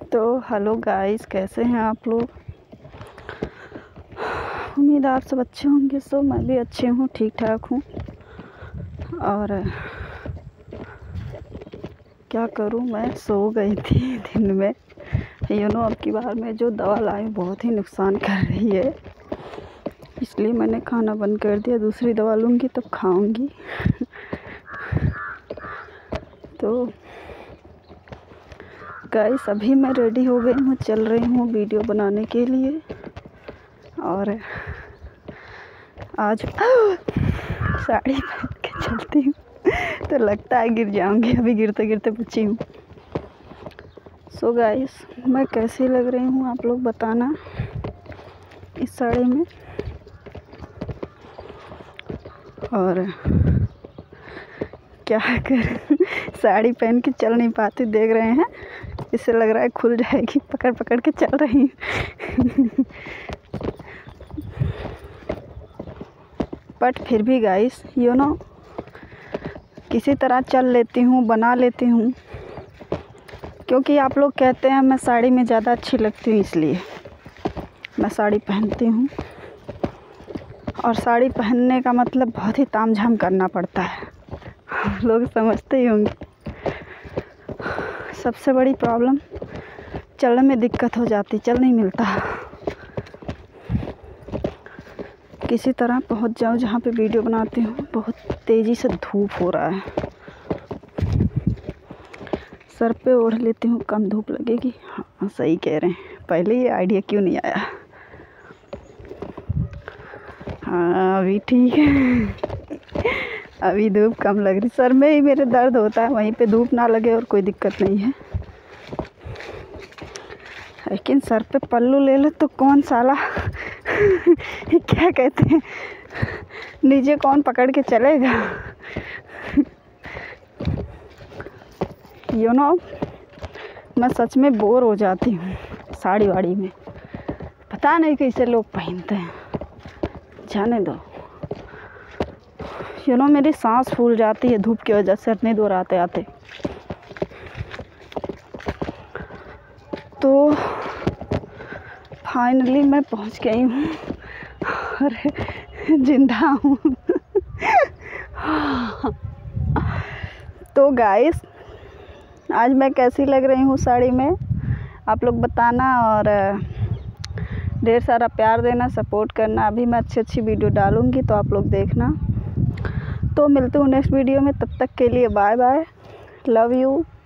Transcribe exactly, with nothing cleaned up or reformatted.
तो hello guys, कैसे हैं आप लोग। उम्मीद आप सब अच्छे होंगे। सो मैं भी अच्छी हूँ, ठीक ठाक हूँ। और क्या करूँ, मैं सो गई थी दिन में। यू नो अब की बार मैं जो दवा लाई बहुत ही नुकसान कर रही है, इसलिए मैंने खाना बंद कर दिया। दूसरी दवा लूँगी तब खाऊँगी। तो गाइस अभी मैं रेडी हो गई हूँ, चल रही हूँ वीडियो बनाने के लिए। और आज साड़ी पहन के चलती हूँ तो लगता है गिर जाऊँगी। अभी गिरते गिरते बची हूँ। सो गाइस मैं कैसी लग रही हूँ आप लोग बताना इस साड़ी में। और क्या कर साड़ी पहन के चल नहीं पाती, देख रहे हैं। इससे लग रहा है खुल जाएगी, पकड़ पकड़ के चल रही हूँ। बट फिर भी गाइस यू नो किसी तरह चल लेती हूँ, बना लेती हूँ, क्योंकि आप लोग कहते हैं मैं साड़ी में ज़्यादा अच्छी लगती हूँ, इसलिए मैं साड़ी पहनती हूँ। और साड़ी पहनने का मतलब बहुत ही तामझाम करना पड़ता है, लोग समझते ही होंगे। सबसे बड़ी प्रॉब्लम चलने में दिक्कत हो जाती, चल नहीं मिलता। किसी तरह पहुंच जाऊं जहां पे वीडियो बनाती हूँ। बहुत तेज़ी से धूप हो रहा है, सर पे ओढ़ लेती हूँ, कम धूप लगेगी। हाँ सही कह रहे हैं, पहले ये आइडिया क्यों नहीं आया। हाँ अभी ठीक है, अभी धूप कम लग रही। सर में ही मेरे दर्द होता है, वहीं पे धूप ना लगे और कोई दिक्कत नहीं है। लेकिन सर पे पल्लू ले लो तो कौन साला क्या कहते हैं, नीचे कौन पकड़ के चलेगा। यू नो मैं सच में बोर हो जाती हूँ साड़ी वाड़ी में। पता नहीं कैसे लोग पहनते हैं, जाने दो। यू नो मेरी सांस फूल जाती है धूप की वजह से, इतनी दूर आते आते। तो फाइनली मैं पहुंच गई हूँ और जिंदा हूँ। तो गाइस आज मैं कैसी लग रही हूँ साड़ी में, आप लोग बताना। और ढेर सारा प्यार देना, सपोर्ट करना। अभी मैं अच्छी अच्छी वीडियो डालूँगी तो आप लोग देखना। तो मिलते हूँ नेक्स्ट वीडियो में, तब तक के लिए बाय बाय, लव यू।